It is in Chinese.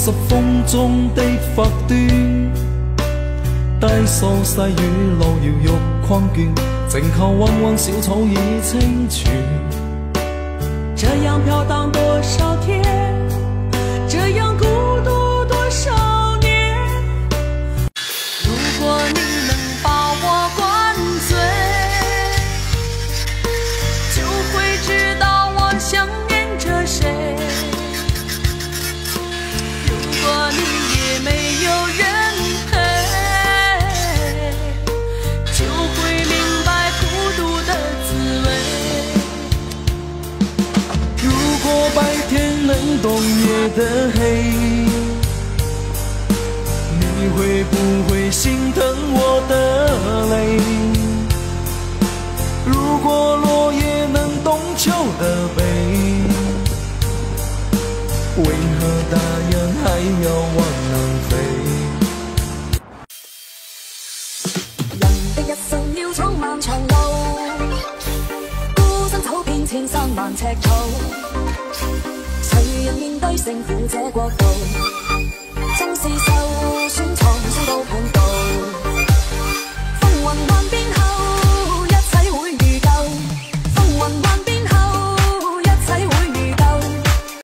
拾風中的發端，低訴細雨路遙欲困倦，靜候溫溫小草已清泉。 這樣飄蕩多少天，這樣孤獨多少年。如果你能把我灌醉，就會知道我想念着誰。如果你也沒有人陪，就會明白孤獨的滋味。 如果白天能懂夜的黑，你會不會心疼我的淚？如果落葉能懂秋的悲，為何大雁還要往南飛？ 人的一生要闖漫長路，孤身走遍千山萬尺土，誰人面對勝負這國度，縱是受